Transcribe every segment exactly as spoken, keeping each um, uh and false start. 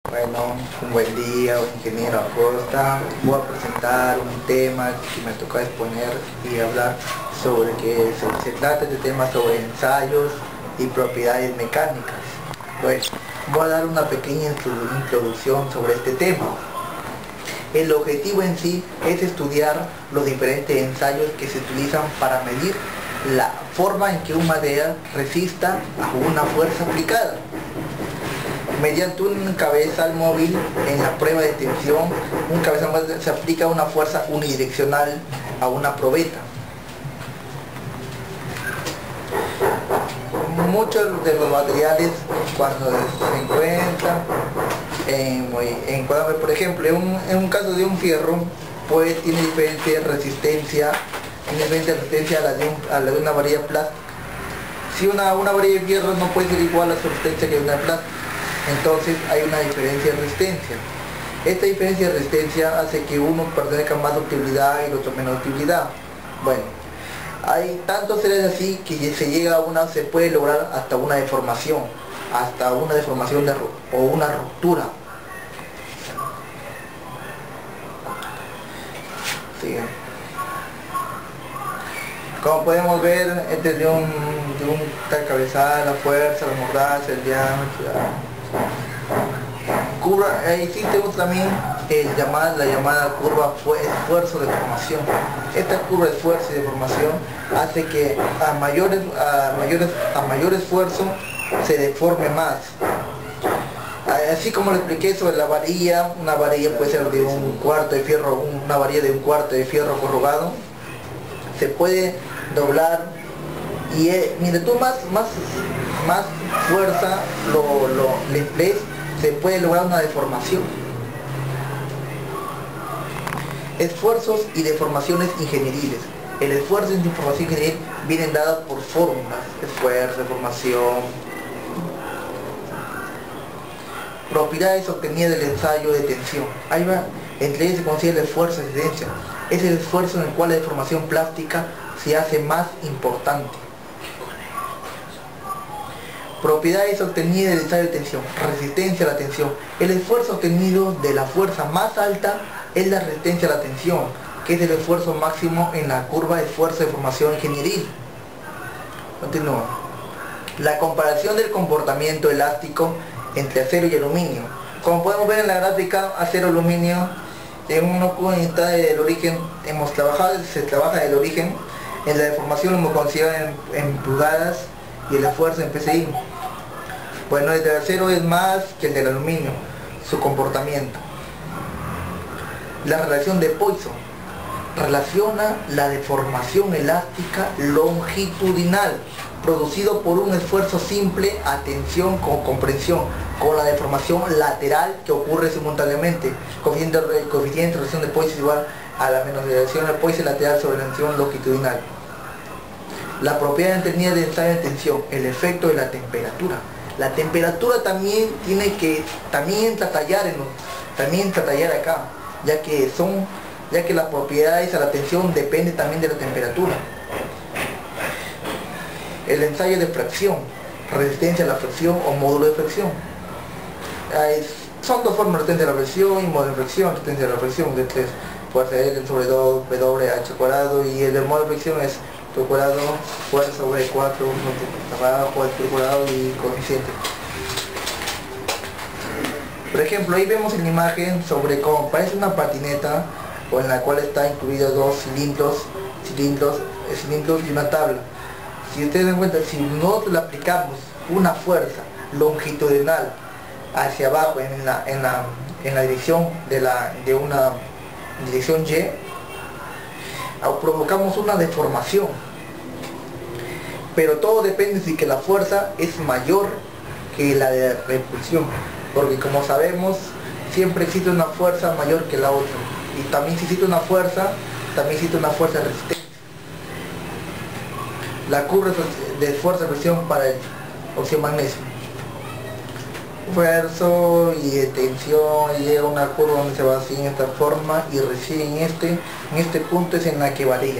Bueno, un buen día, ingeniero Acosta. Voy a presentar un tema que me toca exponer y hablar sobre que se, se trata este tema sobre ensayos y propiedades mecánicas. Bueno, voy a dar una pequeña introducción sobre este tema. El objetivo en sí es estudiar los diferentes ensayos que se utilizan para medir la forma en que un material resista a una fuerza aplicada. Mediante un cabezal móvil en la prueba de tensión, un cabezal móvil se aplica una fuerza unidireccional a una probeta. Muchos de los materiales cuando se encuentran en, en por ejemplo, en un, en un caso de un fierro, pues tiene diferente resistencia, tiene diferente resistencia a la de, un, a la de una varilla plástica. Si una, una varilla de fierro no puede ser igual a su resistencia que una de plástico, entonces hay una diferencia de resistencia. Esta diferencia de resistencia hace que uno pertenezca más ductilidad y el otro menos ductilidad. Bueno, hay tantos seres así que se llega a una, se puede lograr hasta una deformación, hasta una deformación de, o una ruptura. Sí. Como podemos ver, este es de un, de un tal cabezal, la fuerza, la mordaza, el diámetro. Curva, eh, existe también el llamada, la llamada curva esfuerzo de deformación. Esta curva de esfuerzo y deformación hace que a mayores, a mayores, a mayor esfuerzo se deforme más. Así como le expliqué sobre la varilla, una varilla puede ser de un cuarto de fierro, una varilla de un cuarto de fierro corrugado, se puede doblar y eh, mientras tú más, más, más fuerza lo, lo, le emplees, se puede lograr una deformación. Esfuerzos y deformaciones ingenieriles. El esfuerzo y deformación ingenieril vienen dadas por fórmulas. Esfuerzo, deformación. Propiedades obtenidas del ensayo de tensión. Ahí va. Entre ellas se considera el esfuerzo de resistencia. Es el esfuerzo en el cual la deformación plástica se hace más importante. Propiedades obtenidas del ensayo de tensión. Resistencia a la tensión. El esfuerzo obtenido de la fuerza más alta es la resistencia a la tensión, que es el esfuerzo máximo en la curva de esfuerzo de deformación ingenieril. Continúa. La comparación del comportamiento elástico entre acero y aluminio. Como podemos ver en la gráfica, acero-aluminio, en una unidad del origen hemos trabajado, se trabaja del origen, en la deformación lo hemos considerado en, en pulgadas y el esfuerzo en P S I. Bueno, el del acero es más que el del aluminio, su comportamiento. La relación de Poisson relaciona la deformación elástica longitudinal producido por un esfuerzo simple a tensión con comprensión con la deformación lateral que ocurre simultáneamente. Coeficiente, el coeficiente de relación de Poisson es igual a la menos relación de Poisson lateral sobre la tensión longitudinal. La propiedad entendida de ensayo de tensión, el efecto de la temperatura. La temperatura también tiene que, también entra a tallar, en, también entra a tallar acá, ya que son, ya que las propiedades a la tensión dependen también de la temperatura. El ensayo de fracción, resistencia a la fricción o módulo de fricción. Hay, son dos formas, resistencia a la fricción y módulo de fricción. Resistencia a la fricción, este es fuerza L sobre dos W H cuadrado, y el del módulo de fricción es cuadrado, fuerza sobre cuatro, abajo, el cuadrado y coeficiente. Por ejemplo, ahí vemos en la imagen sobre cómo parece una patineta, o en la cual está incluidos dos cilindros, cilindros, cilindros y una tabla. Si ustedes dan cuenta, si nosotros le aplicamos una fuerza longitudinal hacia abajo en la, en la, en la dirección de, la, de una dirección Y, provocamos una deformación, pero todo depende de que la fuerza es mayor que la de repulsión, porque como sabemos siempre existe una fuerza mayor que la otra, y también si existe una fuerza, también existe una fuerza de resistencia. La curva de fuerza de presión para el óxido magnesio, esfuerzo y de tensión, llega a una curva donde se va así en esta forma, y recién en este, en este punto es en la que varía.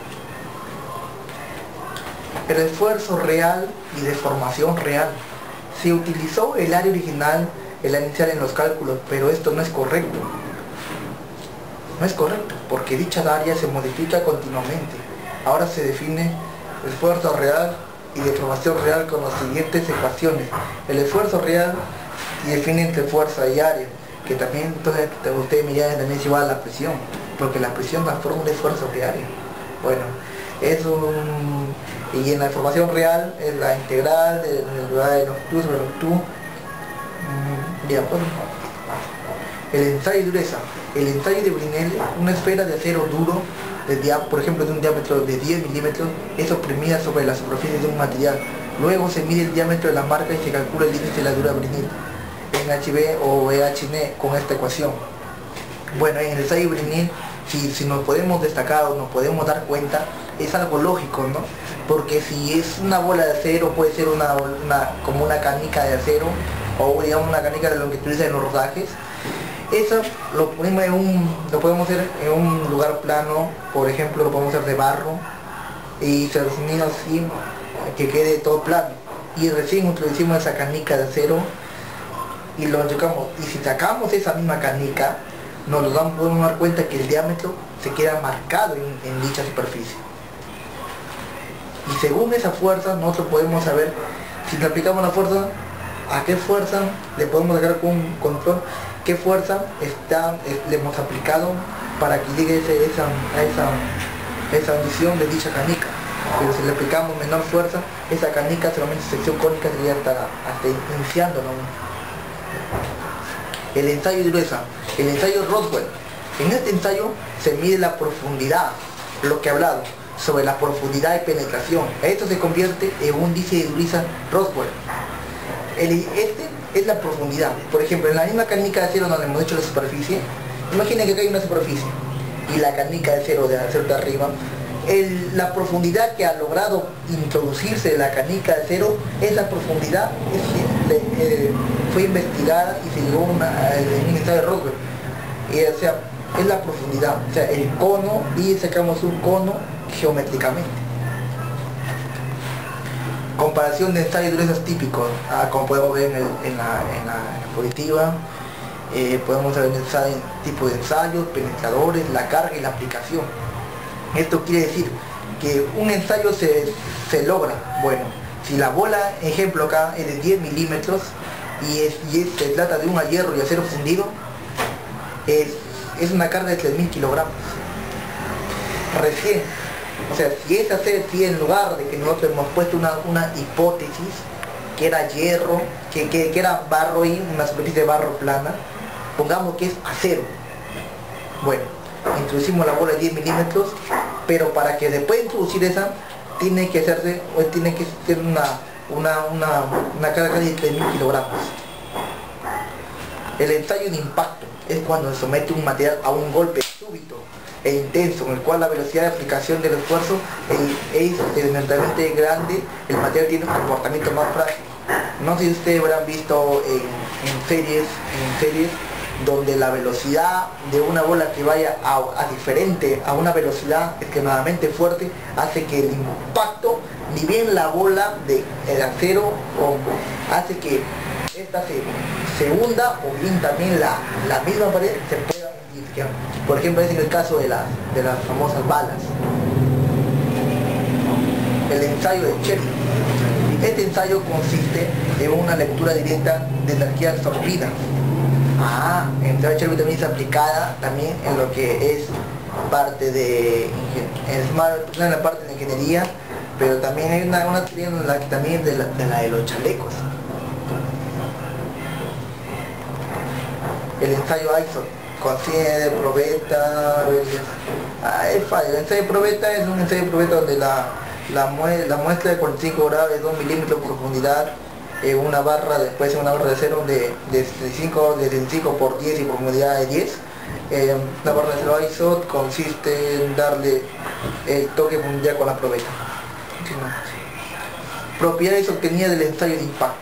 El esfuerzo real y deformación real. Se utilizó el área original es la inicial en los cálculos, pero esto no es correcto. No es correcto, porque dicha área se modifica continuamente. Ahora se define el esfuerzo real y deformación real con las siguientes ecuaciones. El esfuerzo real y define entre fuerza y área, que también entonces ustedes me llaman también es igual a la presión, porque la presión transforma un esfuerzo de área. Bueno, es un... y en la deformación real es la integral de, de, de los Q sobre los Q. Ya, pues, el ensayo de dureza. El ensayo de Brinell, una esfera de acero duro, de dia, por ejemplo de un diámetro de diez milímetros, es oprimida sobre la superficie de un material. Luego se mide el diámetro de la marca y se calcula el límite de la dureza Brinell en H B o E H N con esta ecuación. Bueno, en el ensayo de Brinell, si, si nos podemos destacar o nos podemos dar cuenta, es algo lógico, ¿no? Porque si es una bola de acero, puede ser una, una como una canica de acero, o digamos una canica de lo que utiliza en los rodajes. Eso lo ponemos en un, lo podemos hacer en un lugar plano, por ejemplo lo podemos hacer de barro, y se resume así, que quede todo plano. Y recién introducimos esa canica de acero y lo chocamos. Y si sacamos esa misma canica, nos damos, podemos dar cuenta que el diámetro se queda marcado en, en dicha superficie. Y según esa fuerza, nosotros podemos saber, si le aplicamos la fuerza, a qué fuerza le podemos sacar con un control, qué fuerza está, es, le hemos aplicado para que llegue ese, esa, a esa, esa medición de dicha canica. Pero si le aplicamos menor fuerza, esa canica solamente sección cónica sería hasta, hasta iniciando, ¿no? El ensayo de dureza. El ensayo Roswell. En este ensayo se mide la profundidad, lo que he hablado, sobre la profundidad de penetración. Esto se convierte en un índice de dureza Roswell. El, este es la profundidad. Por ejemplo, en la misma canica de acero donde hemos hecho la superficie, imaginen que acá hay una superficie y la canica de acero de acero de arriba, el, la profundidad que ha logrado introducirse la canica de acero es la profundidad es, le, eh, fue investigada y se llegó a una, en un ensayo de Roswell. Y, o sea, es la profundidad, o sea, el cono, y sacamos un cono geométricamente. Comparación de ensayos de durezas típicos, ah, como podemos ver en, el, en, la, en la diapositiva, eh, podemos ver el ensayo, tipo de ensayos, penetradores, la carga y la aplicación. Esto quiere decir que un ensayo se, se logra, bueno, si la bola, ejemplo acá, es de diez milímetros y, es, y es, se trata de un hierro y acero fundido, es, es una carga de tres mil kilogramos. Recién, o sea, si es hacer, si en lugar de que nosotros hemos puesto una, una hipótesis, que era hierro, que, que, que era barro y una superficie de barro plana, pongamos que es acero. Bueno, introducimos la bola de diez milímetros, pero para que después de introducir esa, tiene que hacerse, o tiene que ser una, una, una, una carga de tres mil kilogramos. El ensayo de impacto es cuando se somete un material a un golpe súbito e intenso, en el cual la velocidad de aplicación del esfuerzo es elementalmente grande, el material tiene un comportamiento más frágil. No sé si ustedes habrán visto en, en series, en series donde la velocidad de una bola que vaya a, a diferente a una velocidad extremadamente fuerte hace que el impacto, ni bien la bola de el acero, o hace que esta se, se hunda, o bien también la, la misma pared se pueda hundir. Por ejemplo, es en el caso de, la, de las famosas balas. El ensayo de Cherenkov. Este ensayo consiste en una lectura directa de energía absorbida. Ah, el ensayo de Cherenkov también es aplicada también en lo que es parte de en, en la parte de ingeniería, pero también hay una, una teoría en la que también de la, de la de los chalecos. El ensayo ISO consiste de probeta, ah, es fácil. El ensayo de probeta es un ensayo de probeta donde la, la, mue la muestra de cuarenta y cinco grados de dos milímetros de profundidad en una barra, después en una barra de acero de, de sesenta y cinco por diez y profundidad de diez. Eh, la barra de acero ISO consiste en darle el toque mundial con la probeta. Propiedades obtenidas del ensayo de impacto.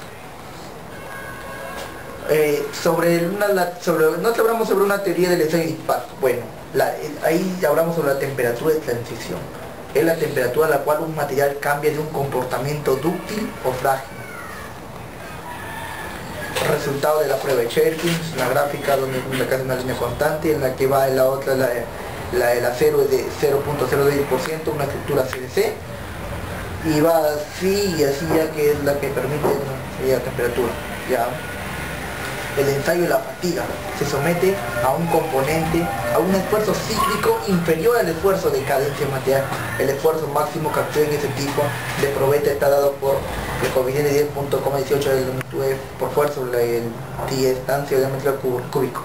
Eh, sobre una, la, sobre, no hablamos sobre una teoría del ensayo de impacto. Bueno, la, ahí hablamos sobre la temperatura de transición. Es la temperatura a la cual un material cambia de un comportamiento dúctil o frágil. resultado de la prueba de Cherkin, una gráfica donde acá es una línea constante, en la que va en la otra, la, la, el acero es de cero punto cero seis por ciento, una estructura C D C, y va así y así, ya que es la que permite la temperatura. Ya. El ensayo de la fatiga se somete a un componente, a un esfuerzo cíclico inferior al esfuerzo de cadencia material. El esfuerzo máximo que actúa en ese tipo de probeta está dado por el coeficiente diez punto dieciocho de la longitud por fuerza sobre el distancia de metro cúbico.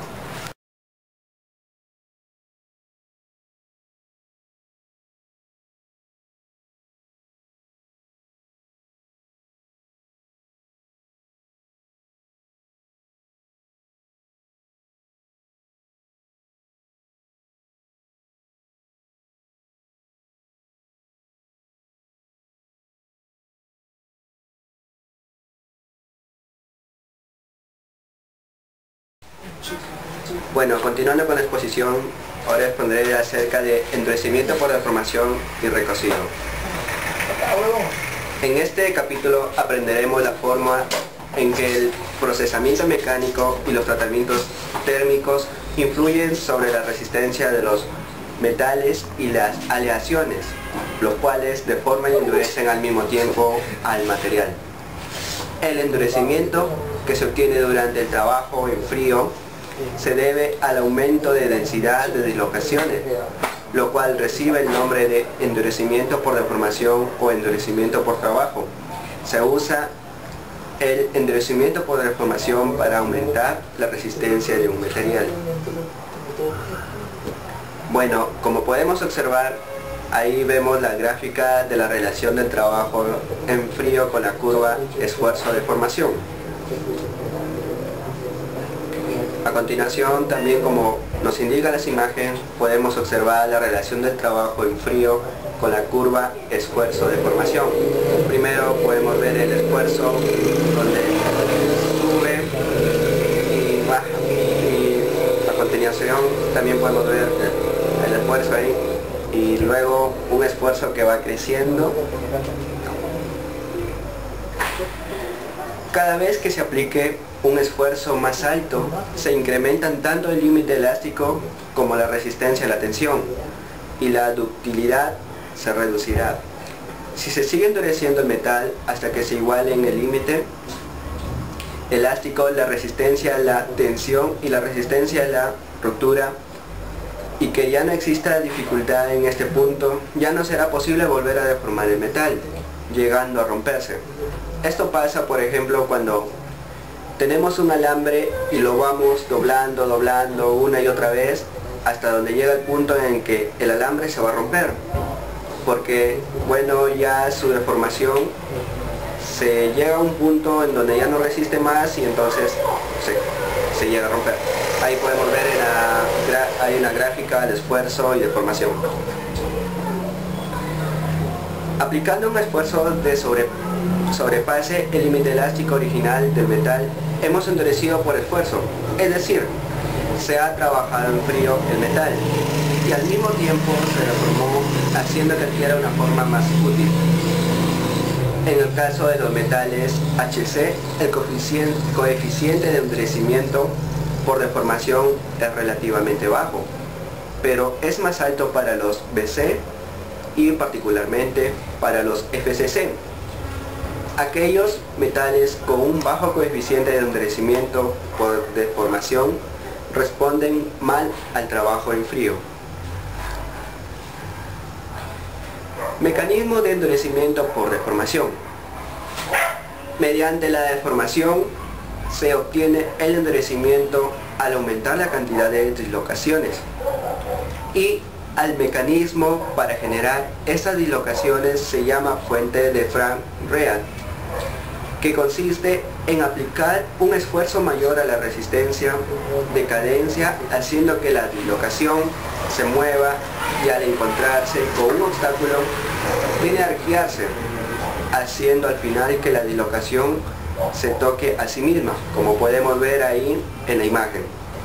Bueno, continuando con la exposición, ahora expondré acerca de endurecimiento por deformación y recocido. En este capítulo aprenderemos la forma en que el procesamiento mecánico y los tratamientos térmicos influyen sobre la resistencia de los metales y las aleaciones, los cuales deforman y endurecen al mismo tiempo al material. El endurecimiento que se obtiene durante el trabajo en frío se debe al aumento de densidad de dislocaciones, lo cual recibe el nombre de endurecimiento por deformación o endurecimiento por trabajo. Se usa el endurecimiento por deformación para aumentar la resistencia de un material. Bueno, como podemos observar, ahí vemos la gráfica de la relación del trabajo en frío con la curva esfuerzo-deformación. A continuación, también como nos indican las imágenes, podemos observar la relación del trabajo en frío con la curva esfuerzo-deformación. Primero podemos ver el esfuerzo donde sube y baja, y a continuación también podemos ver el, el esfuerzo ahí, y luego un esfuerzo que va creciendo. Cada vez que se aplique un esfuerzo más alto, se incrementan tanto el límite elástico como la resistencia a la tensión, y la ductilidad se reducirá. Si se sigue endureciendo el metal hasta que se iguale en el límite elástico, la resistencia a la tensión y la resistencia a la ruptura, y que ya no exista dificultad en este punto, ya no será posible volver a deformar el metal, llegando a romperse. Esto pasa, por ejemplo, cuando tenemos un alambre y lo vamos doblando, doblando una y otra vez hasta donde llega el punto en que el alambre se va a romper, porque bueno, ya su deformación se llega a un punto en donde ya no resiste más y entonces se, se llega a romper. Ahí podemos ver en la, hay una gráfica de esfuerzo y deformación. Aplicando un esfuerzo de sobre, sobrepase el límite elástico original del metal, hemos endurecido por esfuerzo, es decir, se ha trabajado en frío el metal y al mismo tiempo se deformó, haciendo que adquiera una forma más útil. En el caso de los metales H C, el coeficiente, coeficiente de endurecimiento por deformación es relativamente bajo, pero es más alto para los B C y particularmente para los F C C. Aquellos metales con un bajo coeficiente de endurecimiento por deformación responden mal al trabajo en frío. Mecanismo de endurecimiento por deformación. Mediante la deformación se obtiene el endurecimiento al aumentar la cantidad de dislocaciones, y al mecanismo para generar estas dislocaciones se llama fuente de Frank-Read, que consiste en aplicar un esfuerzo mayor a la resistencia de cadencia, haciendo que la dislocación se mueva, y al encontrarse con un obstáculo viene a arquearse, haciendo al final que la dislocación se toque a sí misma, como podemos ver ahí en la imagen.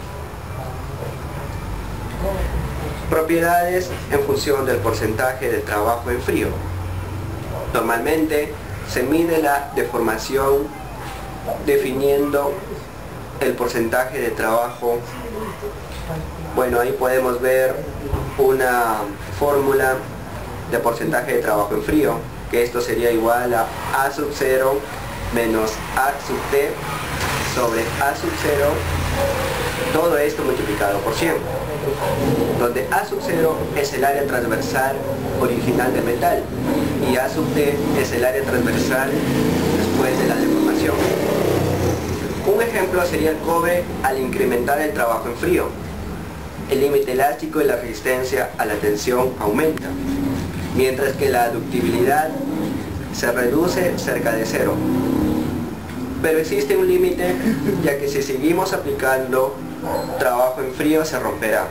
Propiedades en función del porcentaje de trabajo en frío. Normalmente se mide la deformación definiendo el porcentaje de trabajo. Bueno, ahí podemos ver una fórmula de porcentaje de trabajo en frío, que esto sería igual a A sub cero menos A sub T sobre A sub cero, todo esto multiplicado por cien, donde A sub cero es el área transversal original del metal y A sub T es el área transversal después de la deformación. Un ejemplo sería el cobre al incrementar el trabajo en frío. El límite elástico y la resistencia a la tensión aumenta, mientras que la ductibilidad se reduce cerca de cero. Pero existe un límite, ya que si seguimos aplicando trabajo en frío se romperá.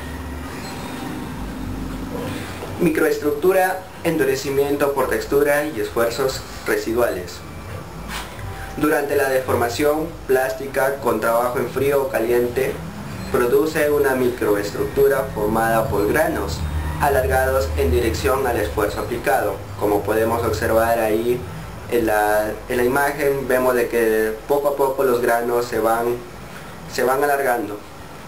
Microestructura, endurecimiento por textura y esfuerzos residuales. Durante la deformación plástica con trabajo en frío o caliente, produce una microestructura formada por granos alargados en dirección al esfuerzo aplicado. Como podemos observar ahí en la, en la imagen, vemos de que poco a poco los granos se van, se van alargando.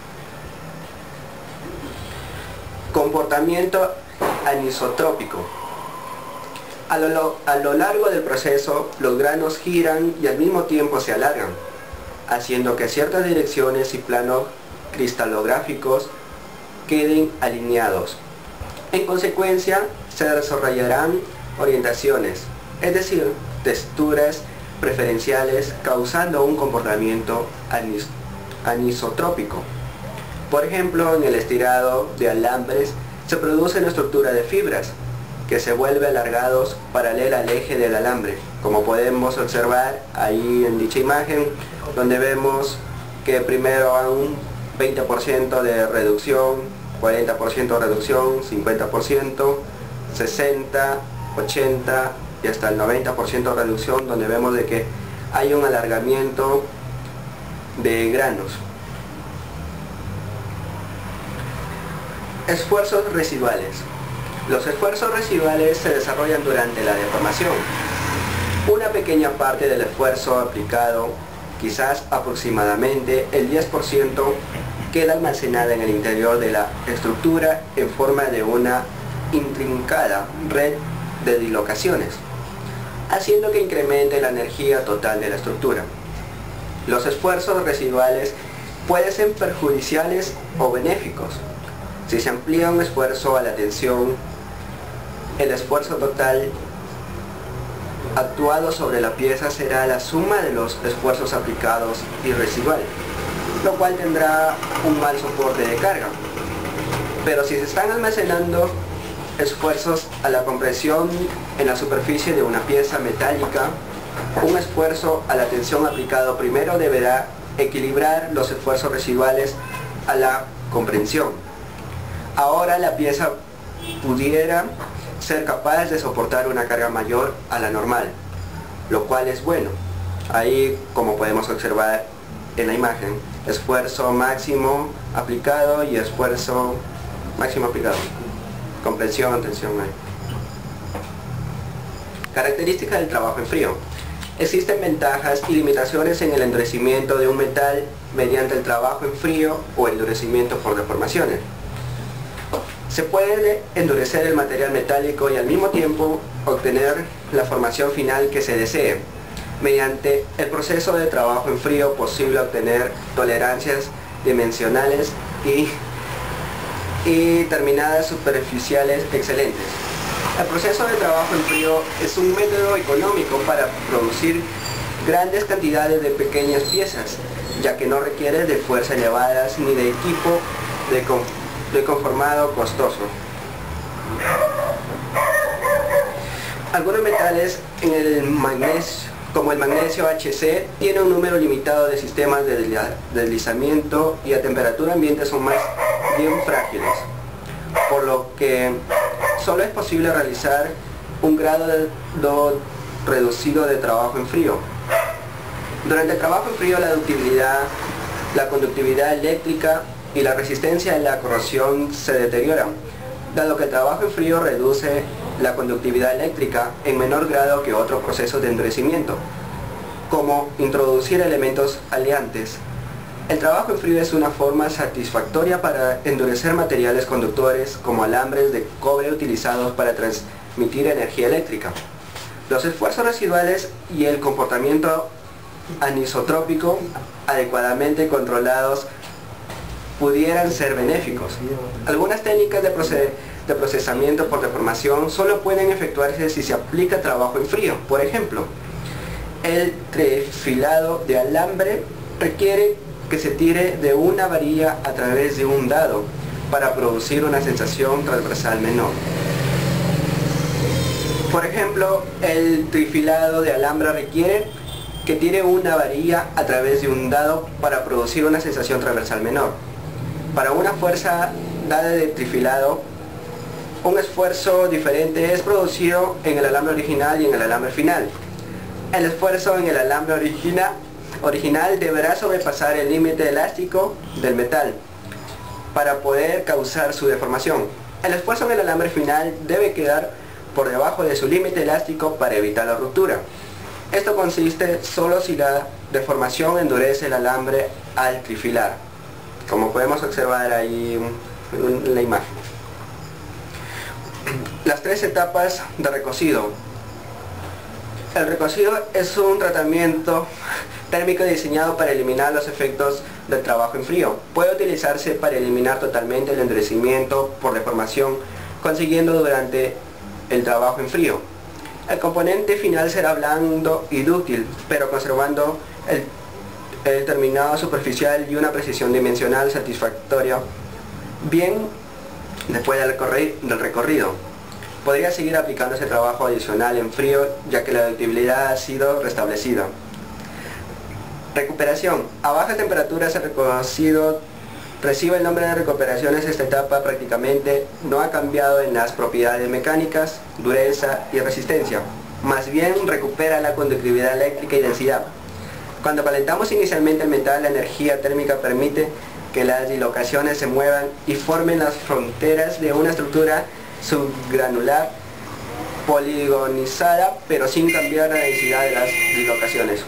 Comportamiento anisotrópico. A lo, a lo largo del proceso, los granos giran y al mismo tiempo se alargan, haciendo que ciertas direcciones y planos cristalográficos queden alineados. En consecuencia, se desarrollarán orientaciones, es decir, texturas preferenciales, causando un comportamiento anis, anisotrópico. Por ejemplo, en el estirado de alambres se produce una estructura de fibras que se vuelve alargados paralela al eje del alambre, como podemos observar ahí en dicha imagen, donde vemos que primero hay un veinte por ciento de reducción, cuarenta por ciento de reducción, cincuenta por ciento, sesenta, ochenta y hasta el noventa por ciento de reducción, donde vemos de que hay un alargamiento de granos. Esfuerzos residuales. Los esfuerzos residuales se desarrollan durante la deformación. Una pequeña parte del esfuerzo aplicado, quizás aproximadamente el diez por ciento, queda almacenada en el interior de la estructura en forma de una intrincada red de dislocaciones, haciendo que incremente la energía total de la estructura. Los esfuerzos residuales pueden ser perjudiciales o benéficos. Si se amplía un esfuerzo a la tensión, el esfuerzo total actuado sobre la pieza será la suma de los esfuerzos aplicados y residual, lo cual tendrá un mal soporte de carga. Pero si se están almacenando esfuerzos a la compresión en la superficie de una pieza metálica, un esfuerzo a la tensión aplicado primero deberá equilibrar los esfuerzos residuales a la comprensión. Ahora la pieza pudiera ser capaz de soportar una carga mayor a la normal, lo cual es bueno. Ahí, como podemos observar en la imagen, esfuerzo máximo aplicado y esfuerzo máximo aplicado. Comprensión, tensión ahí. Características del trabajo en frío. Existen ventajas y limitaciones en el endurecimiento de un metal mediante el trabajo en frío o endurecimiento por deformaciones. Se puede endurecer el material metálico y al mismo tiempo obtener la formación final que se desee. Mediante el proceso de trabajo en frío posible obtener tolerancias dimensionales y, y terminadas superficiales excelentes. El proceso de trabajo en frío es un método económico para producir grandes cantidades de pequeñas piezas, ya que no requiere de fuerzas elevadas ni de equipo de conformación de conformado costoso. Algunos metales en el magnesio, como el magnesio H C, tienen un número limitado de sistemas de deslizamiento y a temperatura ambiente son más bien frágiles, por lo que solo es posible realizar un grado de, do, reducido de trabajo en frío. Durante el trabajo en frío la ductibilidad, la conductividad eléctrica y la resistencia a la corrosión se deterioran, dado que el trabajo en frío reduce la conductividad eléctrica en menor grado que otros procesos de endurecimiento. como introducir elementos aliantes. El trabajo en frío es una forma satisfactoria para endurecer materiales conductores como alambres de cobre utilizados para transmitir energía eléctrica. Los esfuerzos residuales y el comportamiento anisotrópico adecuadamente controlados pudieran ser benéficos. Algunas técnicas de, proce de procesamiento por deformación solo pueden efectuarse si se aplica trabajo en frío. Por ejemplo, el trifilado de alambre requiere que se tire de una varilla a través de un dado para producir una sensación transversal menor. Por ejemplo, el trifilado de alambre requiere que tire una varilla a través de un dado para producir una sensación transversal menor. Para una fuerza dada de trifilado, un esfuerzo diferente es producido en el alambre original y en el alambre final. El esfuerzo en el alambre original, original deberá sobrepasar el límite elástico del metal para poder causar su deformación. El esfuerzo en el alambre final debe quedar por debajo de su límite elástico para evitar la ruptura. Esto consiste solo si la deformación endurece el alambre al trifilar, como podemos observar ahí en la imagen. Las tres etapas de recocido. El recocido es un tratamiento térmico diseñado para eliminar los efectos del trabajo en frío. Puede utilizarse para eliminar totalmente el endurecimiento por deformación, consiguiendo durante el trabajo en frío. El componente final será blando y dúctil, pero conservando el, el terminado superficial y una precisión dimensional satisfactoria, bien después del, recorri del recorrido. Podría seguir aplicando ese trabajo adicional en frío, ya que la ductibilidad ha sido restablecida. Recuperación. A bajas temperaturas el recocido recibe el nombre de recuperaciones. Esta etapa prácticamente no ha cambiado en las propiedades mecánicas, dureza y resistencia. Más bien recupera la conductividad eléctrica y densidad. Cuando calentamos inicialmente el metal, la energía térmica permite que las dislocaciones se muevan y formen las fronteras de una estructura subgranular poligonizada, pero sin cambiar la densidad de las dislocaciones.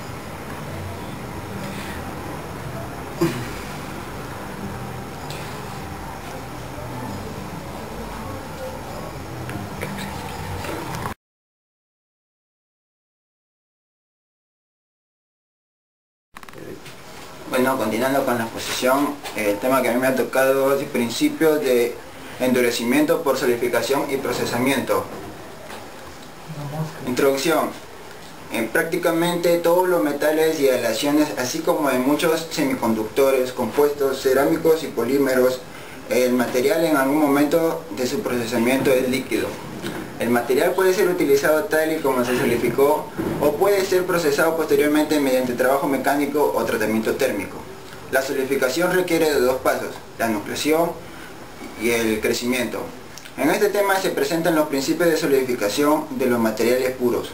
Bueno, continuando con la exposición, el tema que a mí me ha tocado es principios de endurecimiento por solidificación y procesamiento. Introducción. En prácticamente todos los metales y aleaciones, así como en muchos semiconductores, compuestos, cerámicos y polímeros, el material en algún momento de su procesamiento es líquido. El material puede ser utilizado tal y como se solidificó o puede ser procesado posteriormente mediante trabajo mecánico o tratamiento térmico. La solidificación requiere de dos pasos, la nucleación y el crecimiento. En este tema se presentan los principios de solidificación de los materiales puros.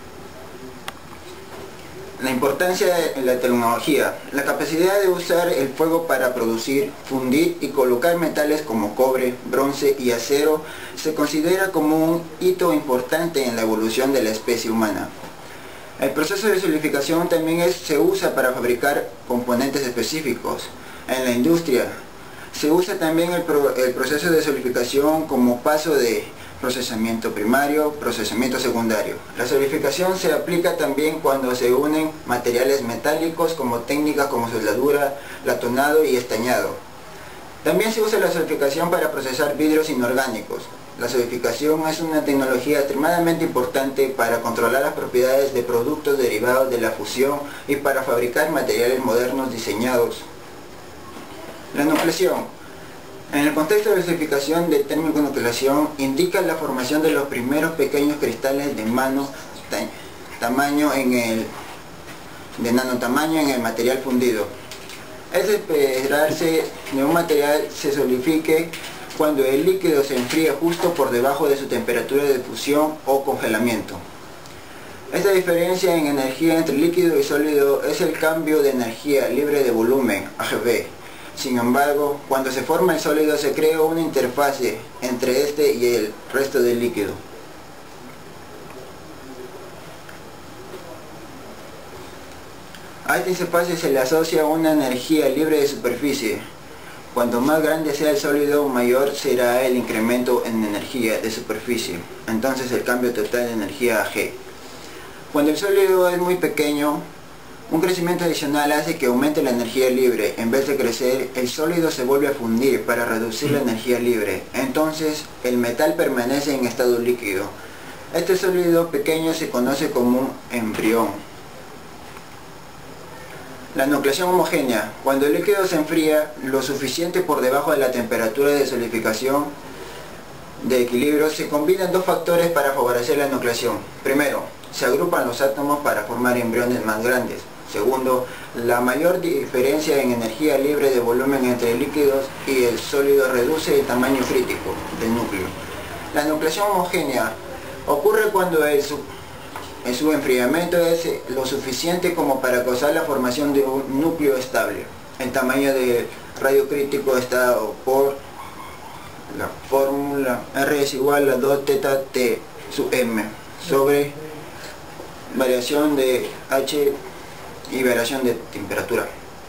La importancia de la tecnología. La capacidad de usar el fuego para producir, fundir y colocar metales como cobre, bronce y acero se considera como un hito importante en la evolución de la especie humana. El proceso de solidificación también es, se usa para fabricar componentes específicos. En la industria se usa también el, pro, el proceso de solidificación como paso de procesamiento primario, procesamiento secundario. La solidificación se aplica también cuando se unen materiales metálicos como técnicas como soldadura, latonado y estañado. También se usa la solidificación para procesar vidrios inorgánicos. La solidificación es una tecnología extremadamente importante para controlar las propiedades de productos derivados de la fusión y para fabricar materiales modernos diseñados. La nucleación. En el contexto de la solidificación de termonucleación indica la formación de los primeros pequeños cristales de mano ta tamaño en el de nanotamaño en el material fundido. Es de esperarse que un material se solidifique cuando el líquido se enfría justo por debajo de su temperatura de fusión o congelamiento. Esta diferencia en energía entre líquido y sólido es el cambio de energía libre de volumen, A G V. Sin embargo, cuando se forma el sólido se crea una interfase entre este y el resto del líquido. A esta interfase se le asocia una energía libre de superficie. Cuanto más grande sea el sólido, mayor será el incremento en energía de superficie. Entonces el cambio total de energía a G. Cuando el sólido es muy pequeño, un crecimiento adicional hace que aumente la energía libre. En vez de crecer, el sólido se vuelve a fundir para reducir la energía libre. Entonces, el metal permanece en estado líquido. Este sólido pequeño se conoce como un embrión. La nucleación homogénea. Cuando el líquido se enfría lo suficiente por debajo de la temperatura de solidificación de equilibrio, se combinan dos factores para favorecer la nucleación. Primero, se agrupan los átomos para formar embriones más grandes. Segundo, la mayor diferencia en energía libre de volumen entre líquidos y el sólido reduce el tamaño crítico del núcleo. La nucleación homogénea ocurre cuando el, sub, el subenfriamiento es lo suficiente como para causar la formación de un núcleo estable. El tamaño del radio crítico está dado por la fórmula R es igual a dos teta T sub M sobre variación de H y variación de temperatura.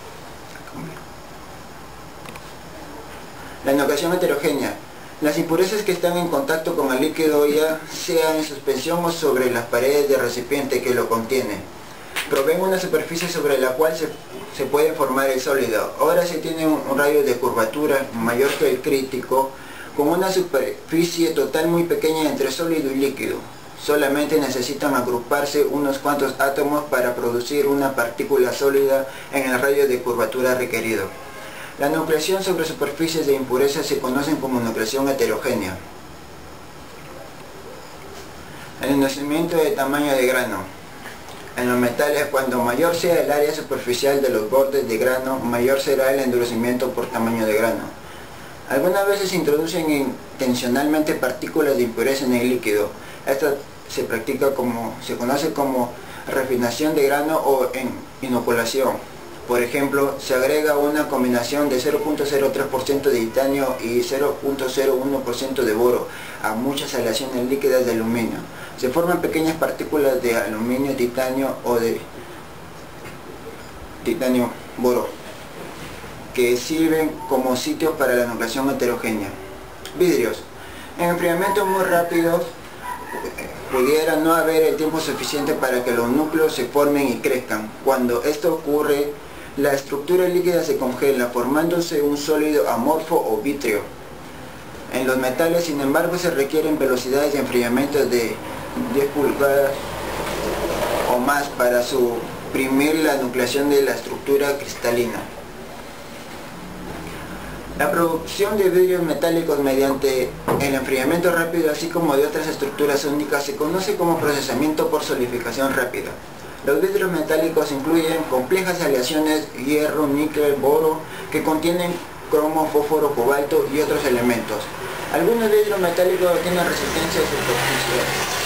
La nucleación heterogénea. Las impurezas que están en contacto con el líquido, ya sea en suspensión o sobre las paredes del recipiente que lo contiene, proveen una superficie sobre la cual se, se puede formar el sólido. Ahora se tiene un, un radio de curvatura mayor que el crítico, con una superficie total muy pequeña entre sólido y líquido. Solamente necesitan agruparse unos cuantos átomos para producir una partícula sólida en el radio de curvatura requerido. La nucleación sobre superficies de impurezas se conocen como nucleación heterogénea. El endurecimiento de tamaño de grano. En los metales, cuando mayor sea el área superficial de los bordes de grano, mayor será el endurecimiento por tamaño de grano. Algunas veces se introducen intencionalmente partículas de impureza en el líquido. Esta se practica como, se conoce como refinación de grano o en inoculación. Por ejemplo, se agrega una combinación de cero punto cero tres por ciento de titanio y cero punto cero uno por ciento de boro a muchas aleaciones líquidas de aluminio. Se forman pequeñas partículas de aluminio, titanio o de titanio boro que sirven como sitios para la nucleación heterogénea. Vidrios. En enfriamiento muy rápido pudiera no haber el tiempo suficiente para que los núcleos se formen y crezcan. Cuando esto ocurre, la estructura líquida se congela, formándose un sólido amorfo o vítreo. En los metales, sin embargo, se requieren velocidades de enfriamiento de diez pulgadas o más para suprimir la nucleación de la estructura cristalina. La producción de vidrios metálicos mediante el enfriamiento rápido, así como de otras estructuras únicas, se conoce como procesamiento por solidificación rápida. Los vidrios metálicos incluyen complejas aleaciones hierro, níquel, boro, que contienen cromo, fósforo, cobalto y otros elementos. Algunos vidrios metálicos tienen resistencia superficial.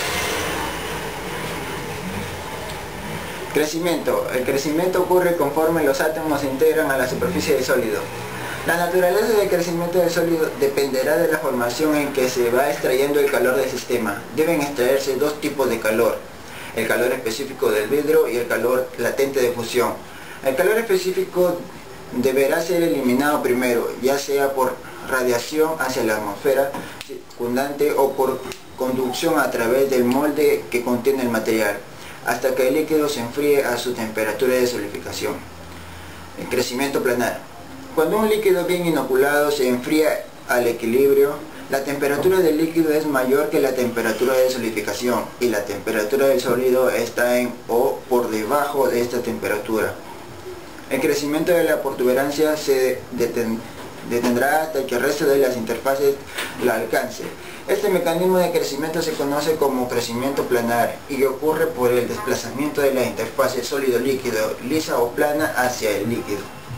Crecimiento. El crecimiento ocurre conforme los átomos se integran a la superficie del sólido. La naturaleza del crecimiento del sólido dependerá de la formación en que se va extrayendo el calor del sistema. Deben extraerse dos tipos de calor: el calor específico del vidrio y el calor latente de fusión. El calor específico deberá ser eliminado primero, ya sea por radiación hacia la atmósfera circundante o por conducción a través del molde que contiene el material, hasta que el líquido se enfríe a su temperatura de solidificación. El crecimiento planar. Cuando un líquido bien inoculado se enfría al equilibrio, la temperatura del líquido es mayor que la temperatura de solidificación y la temperatura del sólido está en o por debajo de esta temperatura. El crecimiento de la protuberancia se deten, detendrá hasta que el resto de las interfaces la alcance. Este mecanismo de crecimiento se conoce como crecimiento planar y ocurre por el desplazamiento de la interfase sólido-líquido, lisa o plana, hacia el líquido.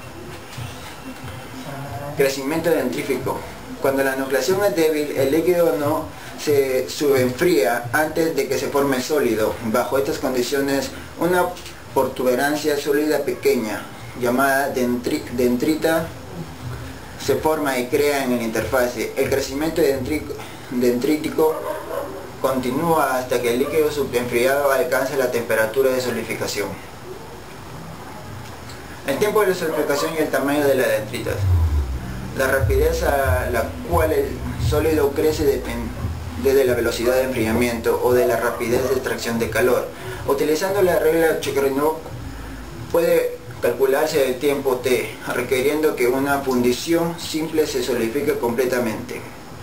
Crecimiento dentrífico. Cuando la nucleación es débil, el líquido no se subenfría antes de que se forme sólido. Bajo estas condiciones, una protuberancia sólida pequeña, llamada dentri dendrita, se forma y crea en la interfase. El crecimiento dendrítico continúa hasta que el líquido subenfriado alcance la temperatura de solidificación. El tiempo de la solidificación y el tamaño de las dendritas. La rapidez a la cual el sólido crece depende de la velocidad de enfriamiento o de la rapidez de extracción de calor. Utilizando la regla Cherenkov puede calcularse el tiempo T, requiriendo que una fundición simple se solidifique completamente.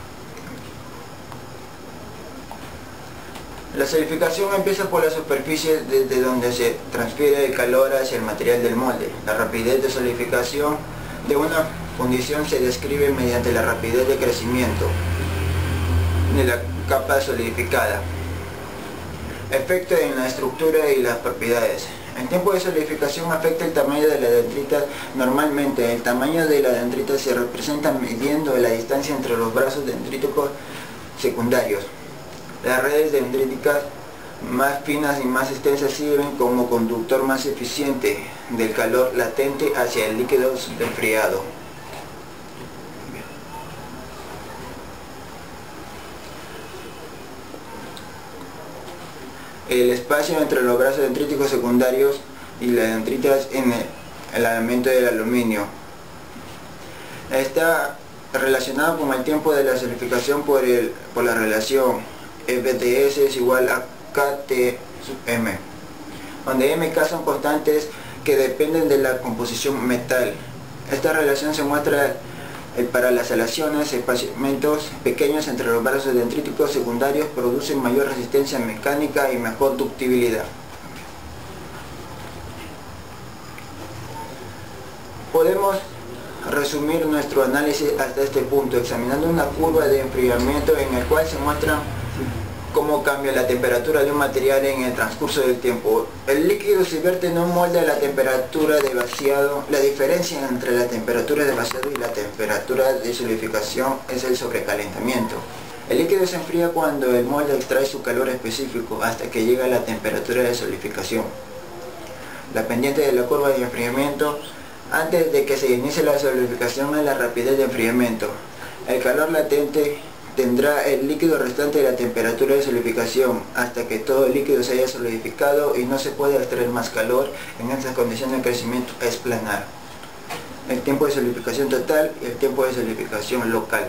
La solidificación empieza por la superficie desde donde se transfiere el calor hacia el material del molde. La rapidez de solidificación de una fundición se describe mediante la rapidez de crecimiento de la capa solidificada. Efecto en la estructura y las propiedades. El tiempo de solidificación afecta el tamaño de la dendrita. Normalmente el tamaño de la dendrita se representa midiendo la distancia entre los brazos dendríticos secundarios. Las redes dendríticas más finas y más extensas sirven como conductor más eficiente del calor latente hacia el líquido enfriado. El espacio entre los brazos dendríticos secundarios y las dendritas en el, el elemento del aluminio está relacionado con el tiempo de la solidificación por, el, por la relación F de S es igual a K T sub M, donde M y K son constantes que dependen de la composición metal. Esta relación se muestra para las aleaciones. Espaciamientos pequeños entre los brazos dendríticos secundarios producen mayor resistencia mecánica y mejor ductibilidad. Podemos resumir nuestro análisis hasta este punto examinando una curva de enfriamiento en el cual se muestra cómo cambia la temperatura de un material en el transcurso del tiempo. El líquido se vierte en un molde a la temperatura de vaciado. La diferencia entre la temperatura de vaciado y la temperatura de solidificación es el sobrecalentamiento. El líquido se enfría cuando el molde extrae su calor específico hasta que llega a la temperatura de solidificación. La pendiente de la curva de enfriamiento antes de que se inicie la solidificación es la rapidez de enfriamiento. El calor latente tendrá el líquido restante de la temperatura de solidificación hasta que todo el líquido se haya solidificado y no se puede extraer más calor. En estas condiciones de crecimiento es planar. El tiempo de solidificación total y el tiempo de solidificación local.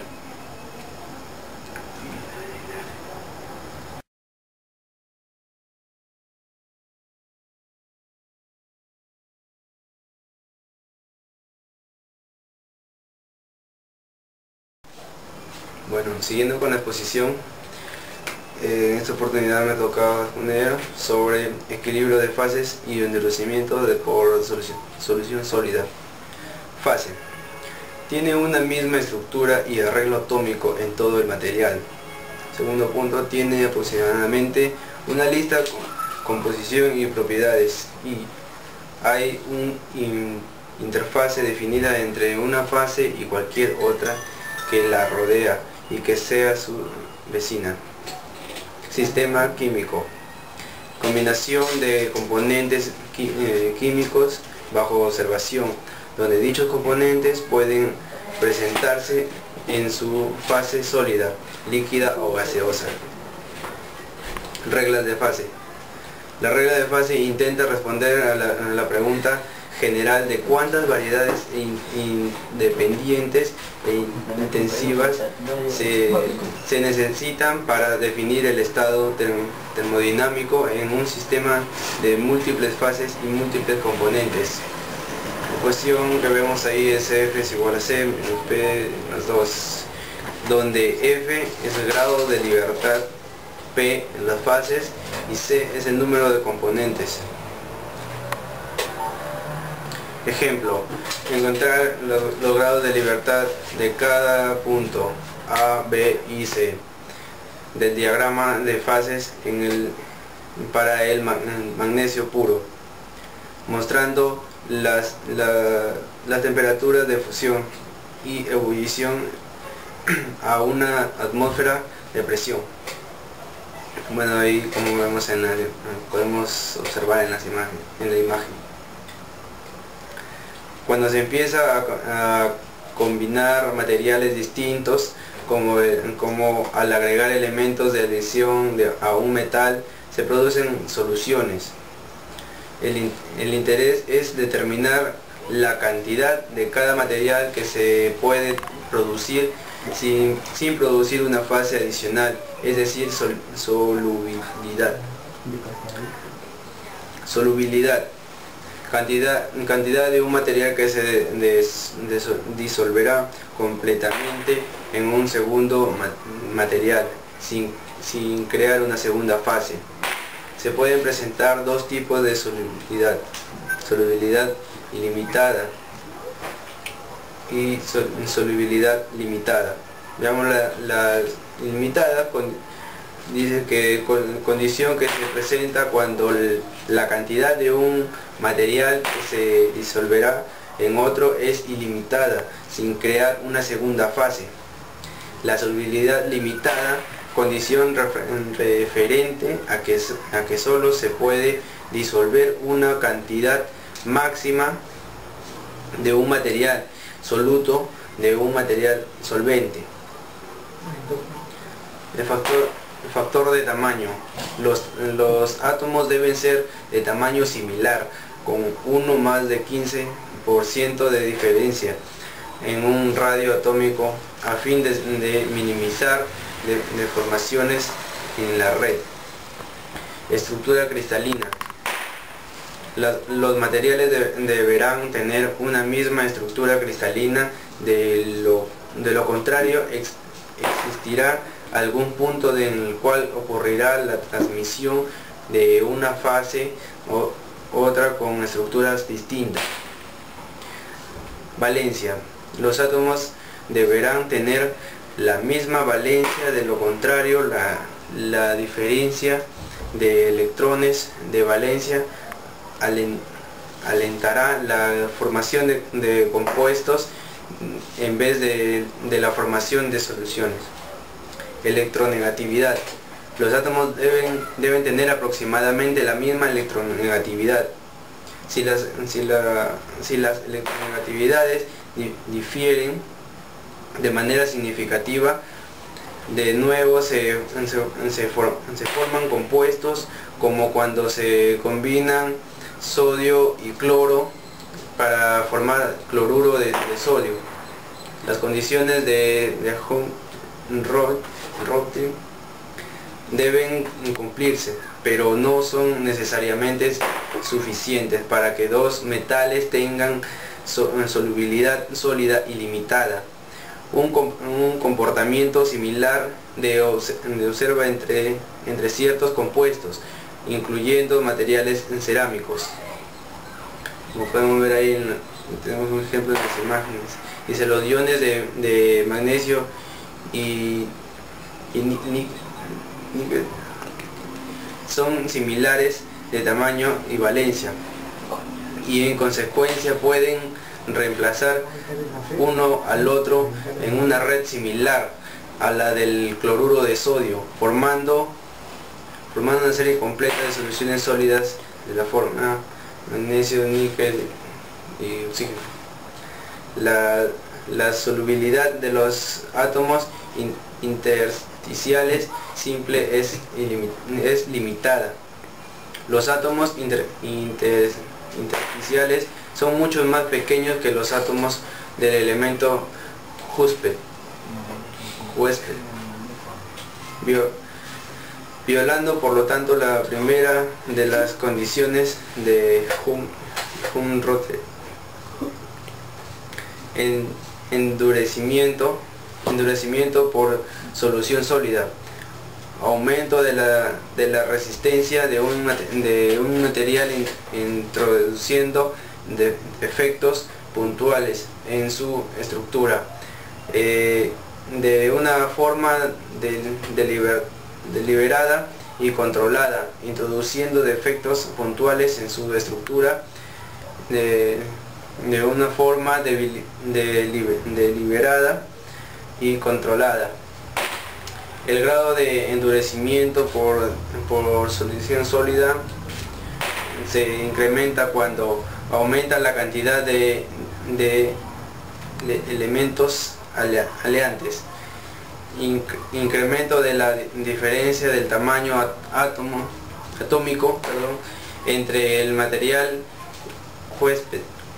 Bueno, siguiendo con la exposición, eh, en esta oportunidad me tocaba exponer sobre equilibrio de fases y endurecimiento de por solución, solución sólida. Fase. Tiene una misma estructura y arreglo atómico en todo el material. Segundo punto, tiene aproximadamente una lista con composición y propiedades y hay una interfase definida entre una fase y cualquier otra que la rodea y que sea su vecina. Sistema químico. Combinación de componentes eh, químicos bajo observación, donde dichos componentes pueden presentarse en su fase sólida, líquida o gaseosa. Reglas de fase. La regla de fase intenta responder a la, a la pregunta general de cuántas variedades in, independientes e intensivas se, se necesitan para definir el estado term, termodinámico en un sistema de múltiples fases y múltiples componentes. La ecuación que vemos ahí es F es igual a C menos P más dos, donde F es el grado de libertad, P en las fases y C es el número de componentes. Ejemplo, encontrar los, los grados de libertad de cada punto A, B y C del diagrama de fases en el, para el magnesio puro, mostrando las, la, las temperaturas de fusión y ebullición a una atmósfera de presión. Bueno, ahí como vemos en la, podemos observar en las imágenes, en la imagen. Cuando se empieza a, a combinar materiales distintos, como, como al agregar elementos de adición de, a un metal, se producen soluciones. El, el interés es determinar la cantidad de cada material que se puede producir sin, sin producir una fase adicional, es decir, sol, solubilidad. Solubilidad. Cantidad, cantidad de un material que se des, des, disolverá completamente en un segundo ma material, sin, sin crear una segunda fase. Se pueden presentar dos tipos de solubilidad: solubilidad ilimitada y sol, solubilidad limitada. Veamos la, la ilimitada. Con, dice que con, condición que se presenta cuando el, la cantidad de un material que se disolverá en otro es ilimitada, sin crear una segunda fase. La solubilidad limitada, condición refer, referente a que, a que solo se puede disolver una cantidad máxima de un material soluto de un material solvente. El factor, el factor de tamaño. Los, los átomos deben ser de tamaño similar, con uno más de quince por ciento de diferencia en un radio atómico, a fin de, de minimizar de, deformaciones en la red. Estructura cristalina. La, los materiales de, deberán tener una misma estructura cristalina, de lo, de lo contrario ex, existirá algún punto de, en el cual ocurrirá la transmisión de una fase o otra con estructuras distintas. Valencia. Los átomos deberán tener la misma valencia, de lo contrario la, la diferencia de electrones de valencia alentará la formación de, de compuestos en vez de, de la formación de soluciones. Electronegatividad. Los átomos deben, deben tener aproximadamente la misma electronegatividad. Si las, si la, si las electronegatividades difieren de manera significativa, de nuevo se, se, se, for, se forman compuestos, como cuando se combinan sodio y cloro para formar cloruro de, de sodio. Las condiciones de, de Rotting deben cumplirse, pero no son necesariamente suficientes para que dos metales tengan solubilidad sólida ilimitada. Un, un comportamiento similar de, de observa entre, entre ciertos compuestos, incluyendo materiales cerámicos. Como podemos ver ahí, en, tenemos un ejemplo de las imágenes. Dice: los iones de, de magnesio y, y níquel son similares de tamaño y valencia, y en consecuencia pueden reemplazar uno al otro en una red similar a la del cloruro de sodio, formando, formando una serie completa de soluciones sólidas de la forma magnesio, níquel y oxígeno. La, la solubilidad de los átomos in, intersticiales simple es, es limitada. Los átomos inter, inter, intersticiales son mucho más pequeños que los átomos del elemento huésped, huésped violando por lo tanto la primera de las condiciones de Hum-Roth. En, endurecimiento, endurecimiento por solución sólida, aumento de la, de la resistencia de un, de un material in, introduciendo de efectos puntuales en su estructura, eh, de una forma de, deliber, deliberada y controlada, introduciendo defectos puntuales en su estructura de, de una forma de, de, deliberada y controlada. El grado de endurecimiento por, por solución sólida se incrementa cuando aumenta la cantidad de, de, de elementos aleantes. Inc incremento de la diferencia del tamaño átomo, atómico perdón, entre el material huésped